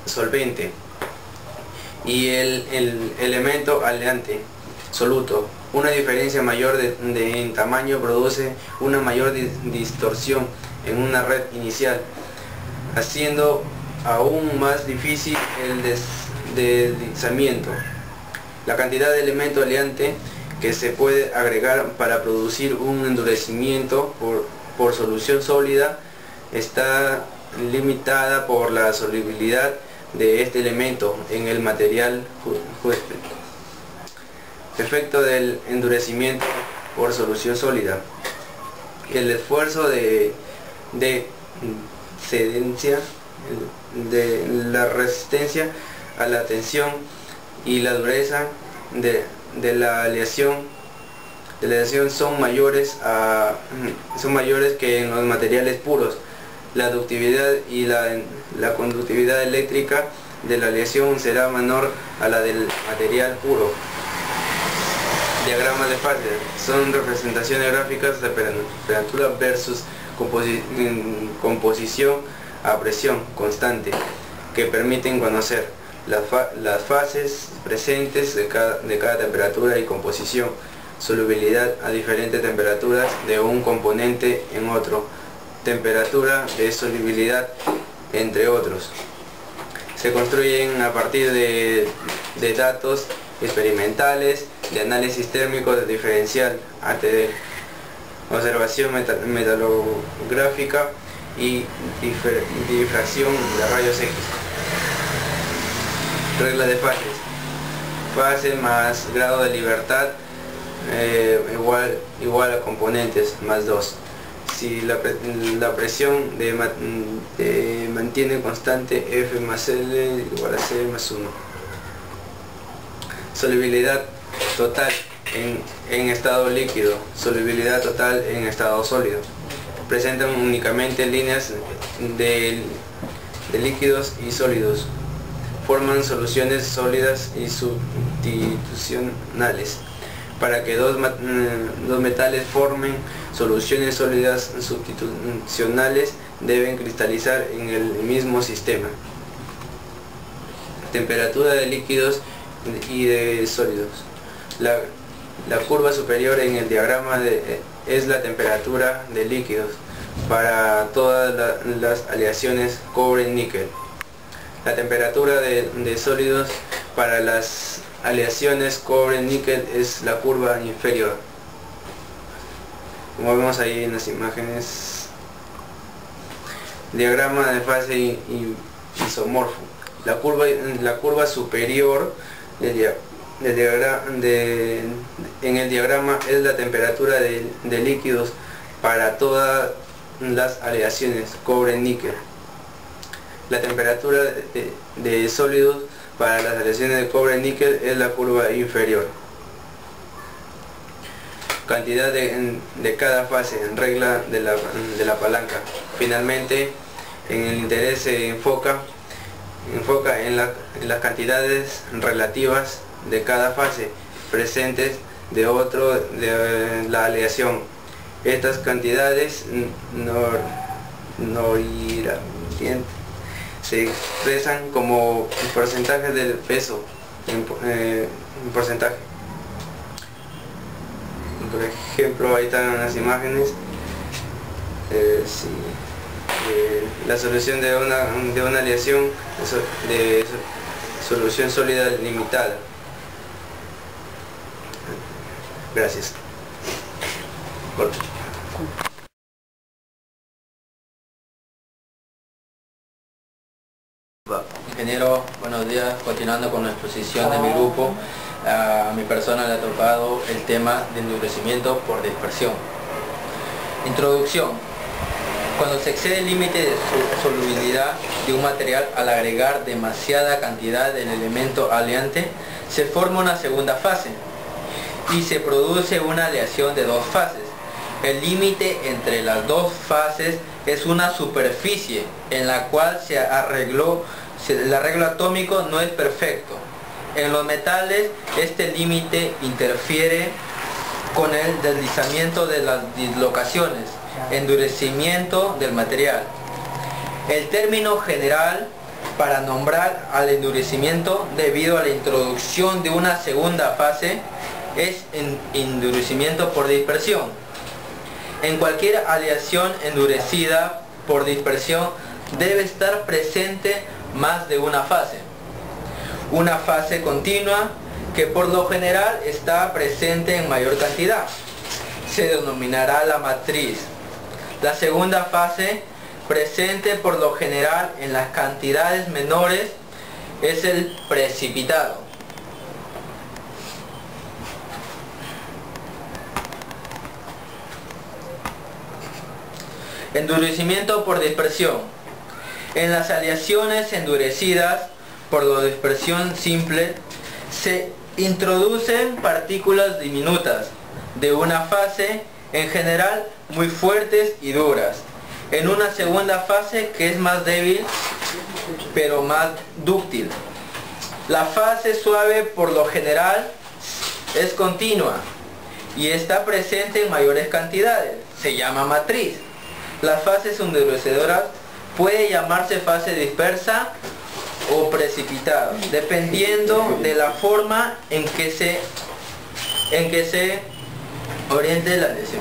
solvente y el, el elemento aleante soluto. Una diferencia mayor de, de, en tamaño produce una mayor di, distorsión en una red inicial, haciendo aún más difícil el des, deslizamiento. La cantidad de elemento aleante que se puede agregar para producir un endurecimiento por, por solución sólida está limitada por la solubilidad de este elemento en el material huésped. Efecto del endurecimiento por solución sólida. El esfuerzo de, de cedencia, de la resistencia a la tensión y la dureza de, de la aleación de la aleación son mayores a, son mayores que en los materiales puros. La ductividad y la, la conductividad eléctrica de la aleación será menor a la del material puro. Diagramas de fase son representaciones gráficas de temperatura versus composi composición a presión constante que permiten conocer las, fa las fases presentes de cada, de cada temperatura y composición, solubilidad a diferentes temperaturas de un componente en otro, temperatura de solubilidad, entre otros. Se construyen a partir de, de datos experimentales de análisis térmico de diferencial A T D, observación metalográfica y difracción de rayos X. Regla de fases. Fase más grado de libertad eh, igual, igual a componentes más dos. Si la, la presión de, de mantiene constante, F más L igual a C más uno. Solubilidad total en, en estado líquido, solubilidad total en estado sólido. Presentan únicamente líneas de, de líquidos y sólidos. Forman soluciones sólidas y sustitucionales. Para que dos, dos metales formen soluciones sólidas sustitucionales deben cristalizar en el mismo sistema. Temperatura de líquidos y de sólidos. La, la curva superior en el diagrama de, es la temperatura de líquidos para todas la, las aleaciones cobre-níquel. La temperatura de, de sólidos para las aleaciones cobre-níquel es la curva inferior. Como vemos ahí en las imágenes, diagrama de fase y, y isomorfo. La curva, la curva superior del, del diagrama, de, en el diagrama es la temperatura de, de líquidos para todas las aleaciones cobre-níquel. La temperatura de, de sólidos para las aleaciones de cobre-níquel es la curva inferior. Cantidad de, de cada fase en regla de la, de la palanca. Finalmente, en el interés se enfoca, enfoca en, la, en las cantidades relativas de cada fase presentes de otro de la aleación. Estas cantidades nor, nor, se expresan como porcentajes del peso en, eh, en porcentaje. Por ejemplo, ahí están las imágenes. Eh, sí, eh, la solución de una, de una aleación de, de solución sólida limitada. Gracias. Corto. Ingeniero, buenos días. Continuando con la exposición de mi grupo, a mi persona le ha tocado el tema de endurecimiento por dispersión. Introducción. Cuando se excede el límite de su solubilidad de un material al agregar demasiada cantidad del elemento aleante, se forma una segunda fase y se produce una aleación de dos fases. El límite entre las dos fases es una superficie en la cual se arregló, el arreglo atómico no es perfecto. En los metales este límite interfiere con el deslizamiento de las dislocaciones, endurecimiento del material. El término general para nombrar al endurecimiento debido a la introducción de una segunda fase es endurecimiento por dispersión. En cualquier aleación endurecida por dispersión debe estar presente más de una fase. Una fase continua que por lo general está presente en mayor cantidad se denominará la matriz. La segunda fase, presente por lo general en las cantidades menores, es el precipitado. Endurecimiento por dispersión. En las aleaciones endurecidas por la dispersión simple se introducen partículas diminutas de una fase, en general muy fuertes y duras, en una segunda fase que es más débil pero más dúctil. La fase suave por lo general es continua y está presente en mayores cantidades, se llama matriz. Las fases endurecedoras puede llamarse fase dispersa o precipitada, dependiendo de la forma en que se, en que se oriente la lesión.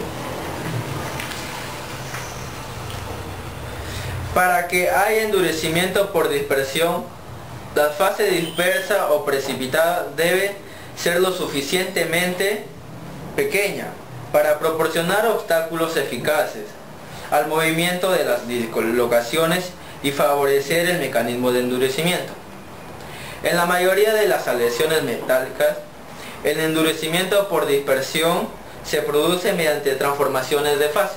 Para que haya endurecimiento por dispersión, la fase dispersa o precipitada debe ser lo suficientemente pequeña para proporcionar obstáculos eficaces al movimiento de las dislocaciones y favorecer el mecanismo de endurecimiento. En la mayoría de las aleaciones metálicas, el endurecimiento por dispersión se produce mediante transformaciones de fase.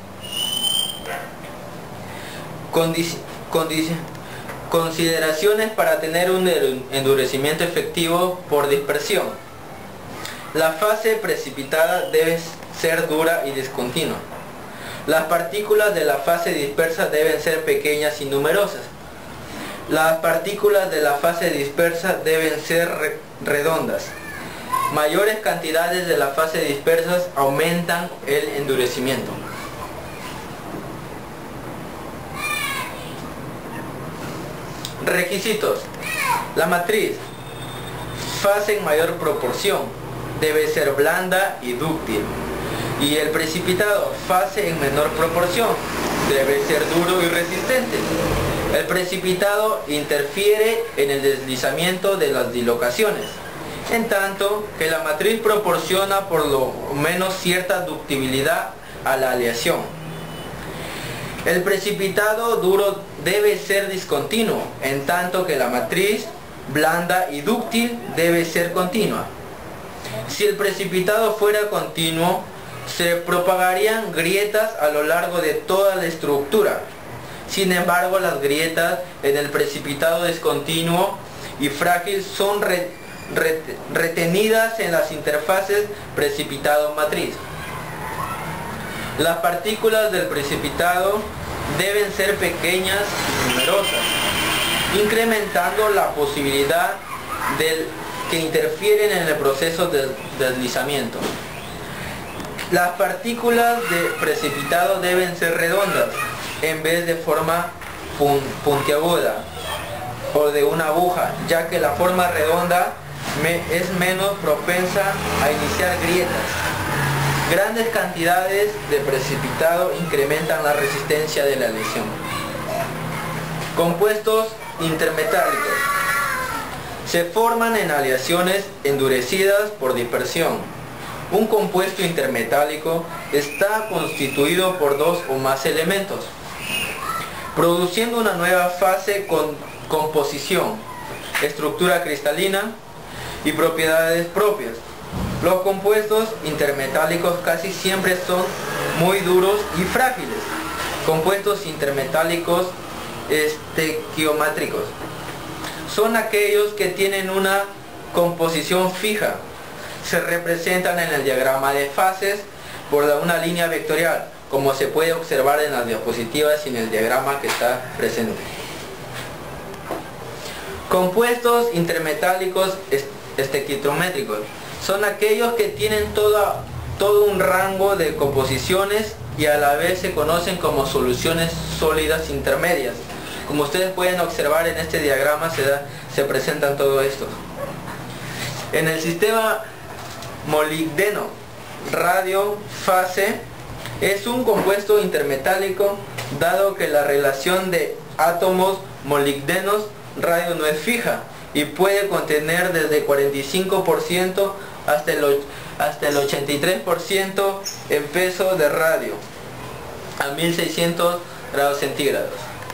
Condici condici consideraciones para tener un endurecimiento efectivo por dispersión. La fase precipitada debe ser dura y discontinua. Las partículas de la fase dispersa deben ser pequeñas y numerosas. Las partículas de la fase dispersa deben ser re redondas. Mayores cantidades de la fase dispersas aumentan el endurecimiento. Requisitos. La matriz, fase en mayor proporción, debe ser blanda y dúctil. Y el precipitado, fase en menor proporción, debe ser duro y resistente. El precipitado interfiere en el deslizamiento de las dislocaciones, en tanto que la matriz proporciona por lo menos cierta ductibilidad a la aleación. El precipitado duro debe ser discontinuo, en tanto que la matriz blanda y dúctil debe ser continua. Si el precipitado fuera continuo, se propagarían grietas a lo largo de toda la estructura. Sin embargo, las grietas en el precipitado discontinuo y frágil son re, re, retenidas en las interfaces precipitado-matriz. Las partículas del precipitado deben ser pequeñas y numerosas, incrementando la posibilidad de que interfieren en el proceso de deslizamiento. Las partículas de precipitado deben ser redondas en vez de forma pun puntiaguda o de una aguja, ya que la forma redonda me es menos propensa a iniciar grietas. Grandes cantidades de precipitado incrementan la resistencia de la lesión. Compuestos intermetálicos se forman en aleaciones endurecidas por dispersión. Un compuesto intermetálico está constituido por dos o más elementos, produciendo una nueva fase con composición, estructura cristalina y propiedades propias. Los compuestos intermetálicos casi siempre son muy duros y frágiles. Compuestos intermetálicos estequiométricos son aquellos que tienen una composición fija. Se representan en el diagrama de fases por una línea vectorial, como se puede observar en las diapositivas y en el diagrama que está presente. Compuestos intermetálicos estequiométricos son aquellos que tienen toda, todo un rango de composiciones y a la vez se conocen como soluciones sólidas intermedias. Como ustedes pueden observar en este diagrama se, da, se presentan todo esto. En el sistema molibdeno radio fase es un compuesto intermetálico, dado que la relación de átomos molibdenos radio no es fija y puede contener desde cuarenta y cinco por ciento hasta el, hasta el ochenta y tres por ciento en peso de radio a mil seiscientos grados centígrados.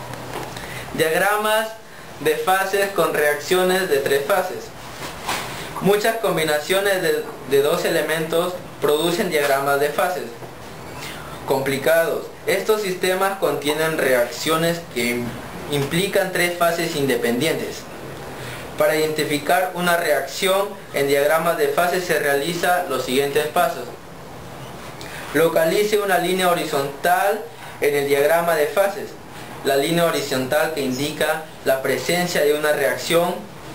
Diagramas de fases con reacciones de tres fases. Muchas combinaciones de, de dos elementos producen diagramas de fases complicados. Estos sistemas contienen reacciones que implican tres fases independientes. Para identificar una reacción en diagramas de fases se realizan los siguientes pasos. Localice una línea horizontal en el diagrama de fases. La línea horizontal que indica la presencia de una reacción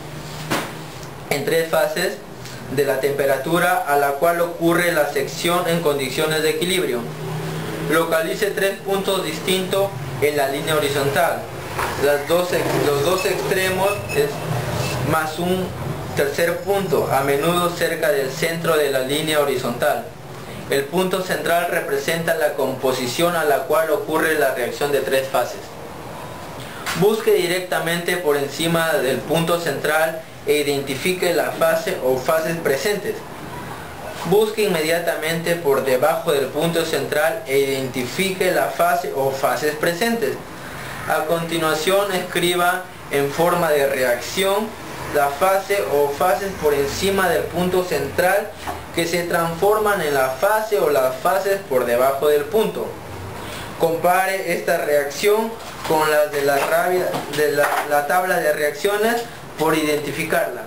en tres fases de la temperatura a la cual ocurre la sección en condiciones de equilibrio. Localice tres puntos distintos en la línea horizontal. Las dos, los dos extremos es más un tercer punto, a menudo cerca del centro de la línea horizontal. El punto central representa la composición a la cual ocurre la reacción de tres fases. Busque directamente por encima del punto central e identifique la fase o fases presentes. Busque inmediatamente por debajo del punto central e identifique la fase o fases presentes. A continuación escriba en forma de reacción la fase o fases por encima del punto central que se transforman en la fase o las fases por debajo del punto. Compare esta reacción con las de la, rabia, de la, la tabla de reacciones por identificarla.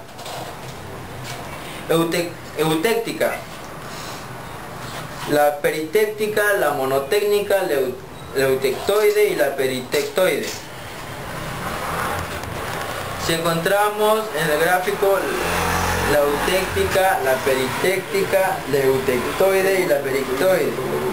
Eute, eutéctica. La peritectica, la monotécnica, la eutectoide y la peritectoide. Si encontramos en el gráfico la eutéctica, la peritectica, la eutectoide y la peritectoide.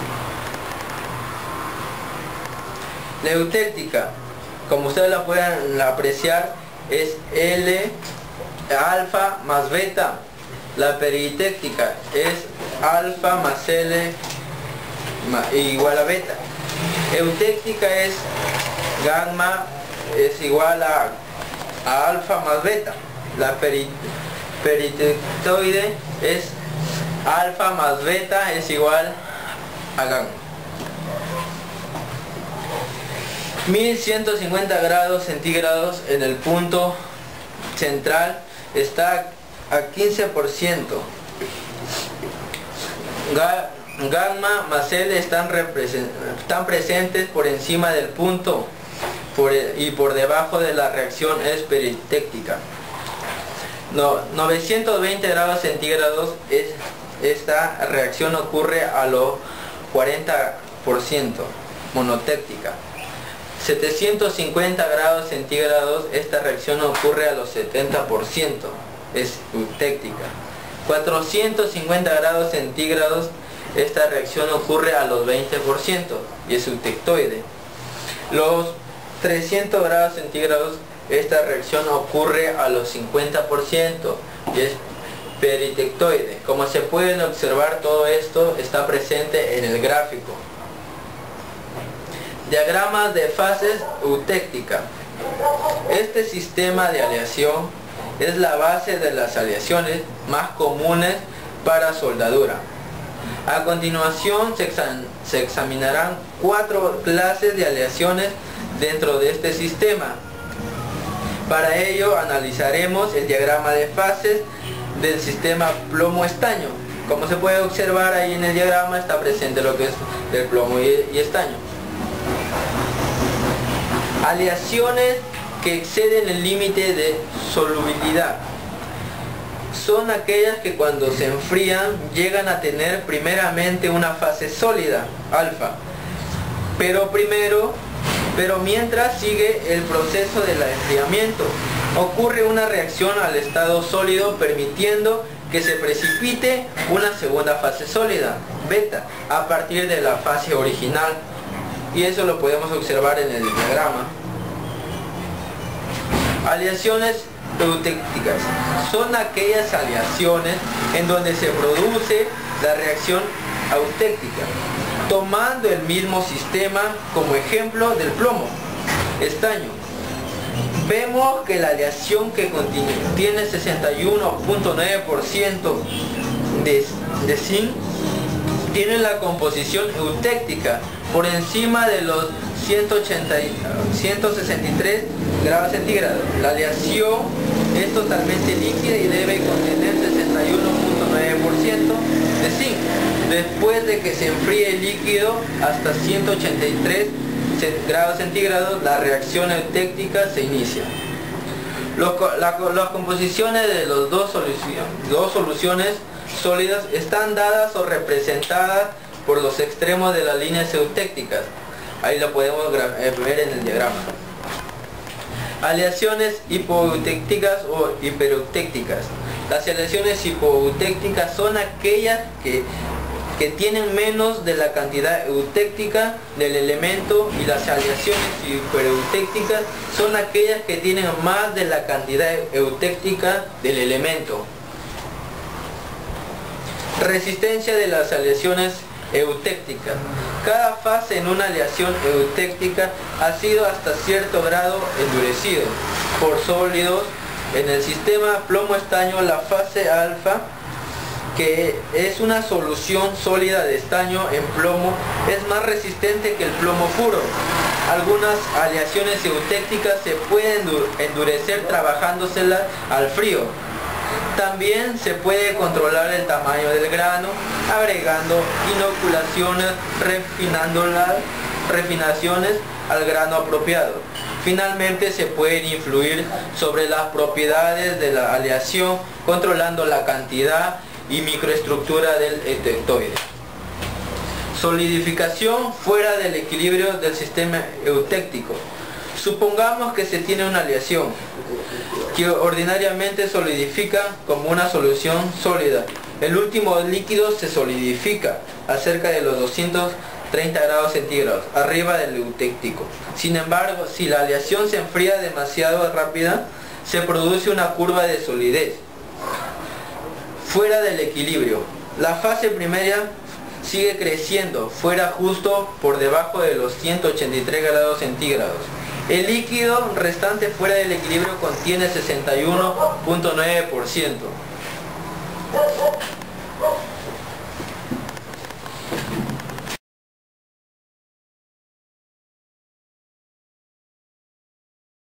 La eutéctica, como ustedes la pueden apreciar, es L alfa más beta. La peritectica es alfa más L igual a beta. Eutéctica es gamma es igual a, a alfa más beta. La peri, peritectoide es alfa más beta es igual a gamma. mil ciento cincuenta grados centígrados en el punto central está a quince por ciento. Gamma más L están, están presentes por encima del punto por el, y por debajo de la reacción es peritectica. No, novecientos veinte grados centígrados es, esta reacción ocurre a los cuarenta por ciento, monotéctica. setecientos cincuenta grados centígrados esta reacción ocurre a los setenta por ciento, es eutéctica. cuatrocientos cincuenta grados centígrados esta reacción ocurre a los veinte por ciento y es eutectoide. Los trescientos grados centígrados esta reacción ocurre a los cincuenta por ciento y es peritectoide. Como se pueden observar, todo esto está presente en el gráfico. Diagramas de fases eutéctica. Este sistema de aleación es la base de las aleaciones más comunes para soldadura. A continuación se, exam se examinarán cuatro clases de aleaciones dentro de este sistema. Para ello analizaremos el diagrama de fases del sistema plomo-estaño. Como se puede observar ahí en el diagrama está presente lo que es el plomo y, y estaño. Aleaciones que exceden el límite de solubilidad son aquellas que cuando se enfrían llegan a tener primeramente una fase sólida, alfa, pero primero, pero mientras sigue el proceso del enfriamiento, ocurre una reacción al estado sólido permitiendo que se precipite una segunda fase sólida, beta, a partir de la fase original. Y eso lo podemos observar en el diagrama. Aleaciones eutécticas son aquellas aleaciones en donde se produce la reacción eutéctica, tomando el mismo sistema como ejemplo del plomo, estaño. Vemos que la aleación que contiene sesenta y uno punto nueve por ciento de, de zinc tiene la composición eutéctica por encima de los ciento ochenta, ciento sesenta y tres grados centígrados. La aleación es totalmente líquida y debe contener sesenta y uno punto nueve por ciento de zinc. Después de que se enfríe el líquido hasta ciento ochenta y tres grados centígrados, la reacción eutéctica se inicia. Los, la, las composiciones de las dos, solución, dos soluciones sólidas están dadas o representadas por los extremos de las líneas eutécticas. Ahí lo podemos ver en el diagrama. Aleaciones hipoeutécticas o hipereutécticas. Las aleaciones hipoeutécticas son aquellas que, que tienen menos de la cantidad eutéctica del elemento, y las aleaciones hipereutécticas son aquellas que tienen más de la cantidad eutéctica del elemento. Resistencia de las aleaciones eutécticas. Cada fase en una aleación eutéctica ha sido hasta cierto grado endurecido por sólidos. En el sistema plomo-estaño, la fase alfa, que es una solución sólida de estaño en plomo, es más resistente que el plomo puro. Algunas aleaciones eutécticas se pueden endurecer trabajándoselas al frío. También se puede controlar el tamaño del grano agregando inoculaciones, refinándolas, refinaciones al grano apropiado. Finalmente, se pueden influir sobre las propiedades de la aleación controlando la cantidad y microestructura del eutectoide. Solidificación fuera del equilibrio del sistema eutéctico. Supongamos que se tiene una aleación que ordinariamente solidifica como una solución sólida. El último líquido se solidifica a cerca de los doscientos treinta grados centígrados, arriba del eutéctico. Sin embargo, si la aleación se enfría demasiado rápida, se produce una curva de solidez fuera del equilibrio. La fase primaria sigue creciendo, fuera justo por debajo de los ciento ochenta y tres grados centígrados. El líquido restante fuera del equilibrio contiene sesenta y uno punto nueve por ciento.